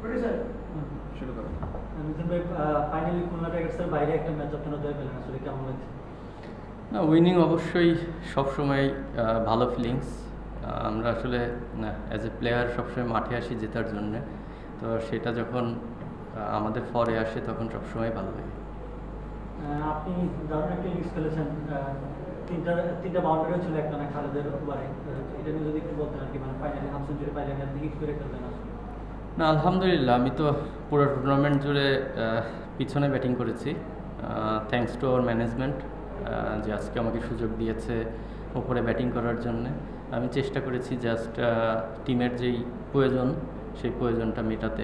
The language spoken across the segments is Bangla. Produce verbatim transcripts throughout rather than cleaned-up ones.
শুরু করো। মিথুন ভাই, ফাইনালি খুলনা টাইগার্সের বাইরে একটা ম্যাচ আপনারা জয় পেলেন, আসলে কেমন লাগছে? না, উইনিং অবশ্যই সবসময় ভালো ফিলিংস। আমরা আসলে না অ্যাজ এ প্লেয়ার সবসময় মাঠে আসি জেতার জন্যে, তো সেটা যখন আমাদের ফরে আসে তখন সবসময় ভালো লাগে। আপনি দারুণ একটা ইনিংস খেলেছেন, তিনটা তিনটা বাউন্ডারিও ছিল একটা না খালেদের ওভারে, এটা নিয়ে যদি একটু বলতেন আর কি, মানে ফাইনালি হাফ সেঞ্চুরি পাইলেন, আপনি হিট করে খেললেন আসলে। না, আলহামদুলিল্লাহ, আমি তো পুরো টুর্নামেন্ট জুড়ে পিছনে ব্যাটিং করেছি, থ্যাঙ্কস টু আওয়ার ম্যানেজমেন্ট যে আজকে আমাকে সুযোগ দিয়েছে উপরে ব্যাটিং করার জন্যে। আমি চেষ্টা করেছি জাস্ট টিমের যেই প্রয়োজন সেই প্রয়োজনটা মেটাতে।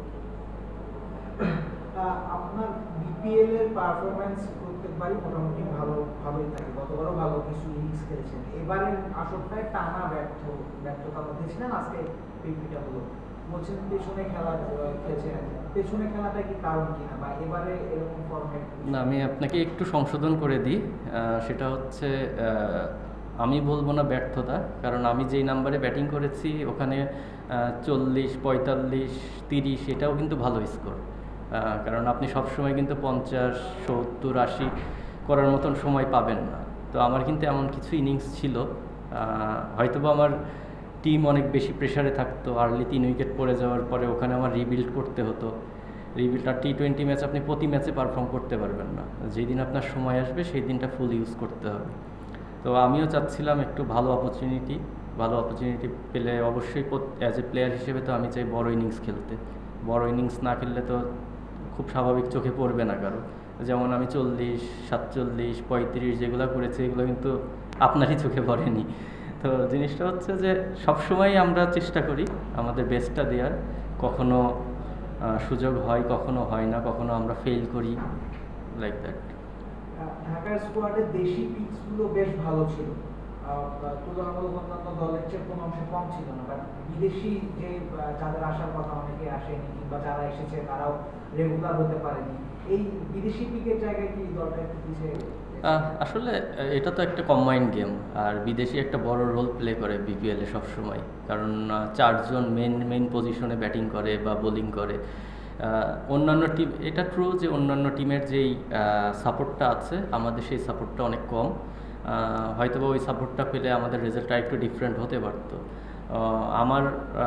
আপনার বিপিএল এর পারফরম্যান্স প্রত্যেকবারই মোটামুটি ভালো ভালোই থাকে, গতবারও ভালো কিছু ইনিংস খেলেছেন, এবারের আসরটায় টানা ব্যর্থ ব্যর্থতার মধ্যে ছিলেন, আজকে পিপিটা হলো বলছেন পেছনে খেলা খেলেছেন, পেছনে খেলাটা কি কারণ কিনা বা এবারে এরকম ফরম্যাট? না, আমি আপনাকে একটু সংশোধন করে দিই, সেটা হচ্ছে আমি বলবো না ব্যর্থতা, কারণ আমি যেই নাম্বারে ব্যাটিং করেছি ওখানে চল্লিশ পঁয়তাল্লিশ তিরিশ এটাও কিন্তু ভালো স্কোর, কারণ আপনি সবসময় কিন্তু পঞ্চাশ সত্তর আশি করার মতন সময় পাবেন না। তো আমার কিন্তু এমন কিছু ইনিংস ছিল, হয়তোবা আমার টিম অনেক বেশি প্রেশারে থাকতো, আর্লি তিন উইকেট পড়ে যাওয়ার পরে ওখানে আমার রিবিল্ড করতে হতো। রিবিল্ড আর টি টোয়েন্টি ম্যাচ আপনি প্রতি ম্যাচে পারফর্ম করতে পারবেন না, যেই দিন আপনার সময় আসবে সেই দিনটা ফুল ইউজ করতে হবে। তো আমিও চাচ্ছিলাম একটু ভালো অপরচুনিটি, ভালো অপরচুনিটি পেলে অবশ্যই অ্যাজ এ প্লেয়ার হিসেবে তো আমি চাই বড় ইনিংস খেলতে। বড় ইনিংস না খেললে তো খুব স্বাভাবিক চোখে পড়বে না কারো, যেমন আমি চল্লিশ সাতচল্লিশ পঁয়ত্রিশ যেগুলো করেছি এগুলো কিন্তু আপনারই চোখে পড়েনি। তো জিনিসটা হচ্ছে যে সবসময় আমরা চেষ্টা করি আমাদের বেস্টটা দেওয়ার, কখনো সুযোগ হয় কখনো হয় না, কখনো আমরা ফেল করি, লাইক দ্যাট। ঢাকার স্কোয়াডের দেশি পিচগুলো বেশ ভালো ছিল, তুলনামূলক অন্যান্য দলের চেয়ে কোনো অংশে কম ছিল না, বাট বিদেশি যে যাদের আসার কথা অনেকে আসেনি কিংবা যারা এসেছে তারাও রেগুলার হতে পারেনি, এই বিদেশি পিকের জায়গায় কি দলটা একটু পিছিয়ে? আসলে এটা তো একটা কম্বাইন্ড গেম, আর বিদেশি একটা বড় রোল প্লে করে বিপিএলে সবসময়, কারণ চারজন মেন মেন পজিশনে ব্যাটিং করে বা বোলিং করে। অন্যান্য টিম, এটা ট্রু যে অন্যান্য টিমের যেই সাপোর্টটা আছে আমাদের সেই সাপোর্টটা অনেক কম, হয়তো বা ওই সাপোর্টটা পেলে আমাদের রেজাল্টটা একটু ডিফারেন্ট হতে পারত। আমার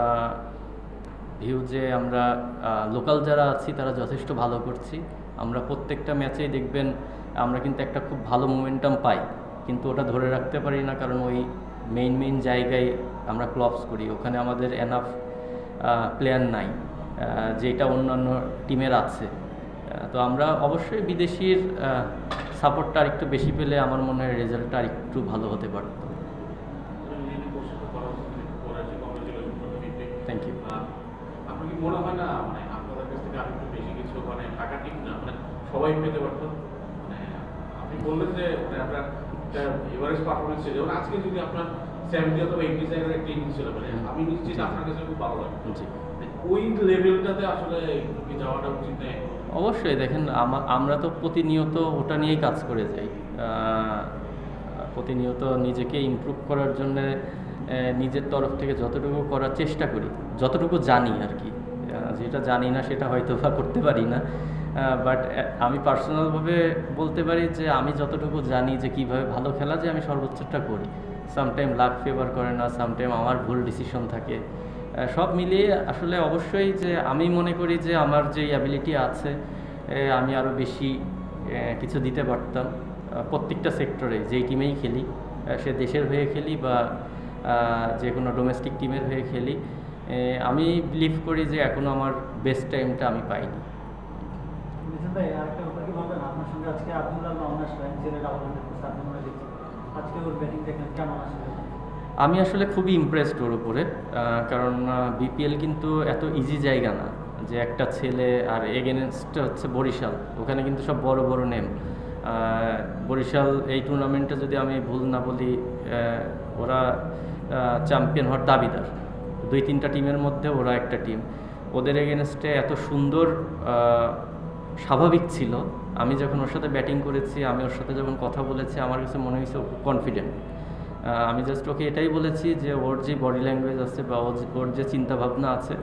ভিউ যে আমরা লোকাল যারা আছি তারা যথেষ্ট ভালো করছি, আমরা প্রত্যেকটা ম্যাচেই দেখবেন আমরা কিন্তু একটা খুব ভালো মোমেন্টাম পাই, কিন্তু ওটা ধরে রাখতে পারি না, কারণ ওই মেইন মেইন জায়গায় আমরা ক্লবস করি, ওখানে আমাদের এনাফ প্লেয়ার নাই যেটা অন্যান্য টিমের আছে। তো আমরা অবশ্যই বিদেশির সাপোর্টটা আরেকটু বেশি পেলে আমার মনে হয় রেজাল্টটা আরেকটু ভালো হতে পারত। Thank you. আপনার কি মনে হয় না মানে আপনাদের কাছ থেকে আরেকটু বেশি কিছু মানে টাকা ঠিক না মানে সবাই পেতে পারতো? আপনি বললেন যে আপনার এভারেজ পারফরমেন্স ছিল, যেমন আজকে যদি আপনার সেভেন্টি অথবা এইটি জায়গার একটা ইনিংস ছিল, মানে আমি নিশ্চিত আপনার কাছে খুব ভালো লাগে। ওই লেভেলটাতে আসলে কি যাওয়াটা উচিত নেই? অবশ্যই দেখেন, আমরা তো প্রতিনিয়ত ওটা নিয়েই কাজ করে যাই, প্রতিনিয়ত নিজেকে ইমপ্রুভ করার জন্যে নিজের তরফ থেকে যতটুকু করার চেষ্টা করি, যতটুকু জানি আর কি, যেটা জানি না সেটা হয়তো বা করতে পারি না, বাট আমি পার্সোনালভাবে বলতে পারি যে আমি যতটুকু জানি যে কীভাবে ভালো খেলা যায় আমি সর্বোচ্চটা করি। সামটাইম লাক ফেভার করে না, সামটাইম আমার ভুল ডিসিশন থাকে, সব মিলিয়ে আসলে অবশ্যই যে আমি মনে করি যে আমার যে অ্যাবিলিটি আছে আমি আরও বেশি কিছু দিতে পারতাম প্রত্যেকটা সেক্টরে, যেই টিমেই খেলি, সে দেশের হয়ে খেলি বা যে কোনো ডোমেস্টিক টিমের হয়ে খেলি, আমি বিলিভ করি যে এখনও আমার বেস্ট টাইমটা আমি পাইনি। মিথুন ভাই, আরেকটা ব্যাপার কি বলবেন, আপনার সঙ্গে আজকে আব্দুল্লাহ মামুন আসলেন, ছেলে ডাবল হান্ড্রেড করছে, আপনি মনে দেখছেন আজকে ওর ব্যাটিং দেখলেন কেমন আসলে? আমি আসলে খুবই ইমপ্রেসড ওর উপরে, কারণ বিপিএল কিন্তু এত ইজি জায়গা না যে একটা ছেলে, আর এগেনস্ট হচ্ছে বরিশাল, ওখানে কিন্তু সব বড় বড় নেম। বরিশাল এই টুর্নামেন্টে যদি আমি ভুল না বলি ওরা চ্যাম্পিয়ন হওয়ার দাবিদার, দুই তিনটা টিমের মধ্যে ওরা একটা টিম, ওদের এগেনস্টে এত সুন্দর স্বাভাবিক ছিল। আমি যখন ওর সাথে ব্যাটিং করেছি, আমি ওর সাথে যখন কথা বলেছি, আমার কাছে মনে হয়েছে কনফিডেন্ট। আমি জাস্ট ওকে এটাই বলেছি যে ওর যে বডি ল্যাঙ্গুয়েজ আছে বা ওর যে চিন্তাভাবনা আছে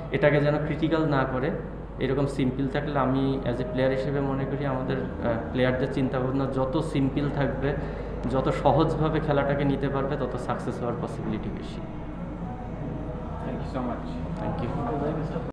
এটাকে যেন ক্রিটিক্যাল না করে, এরকম সিম্পল থাকলে আমি অ্যাজ এ প্লেয়ার হিসেবে মনে করি আমাদের প্লেয়ারদের চিন্তাভাবনা যত সিম্পল থাকবে, যত সহজভাবে খেলাটাকে নিতে পারবে, তত সাকসেস হওয়ার পসিবিলিটি বেশি। Thank you so much. Thank you.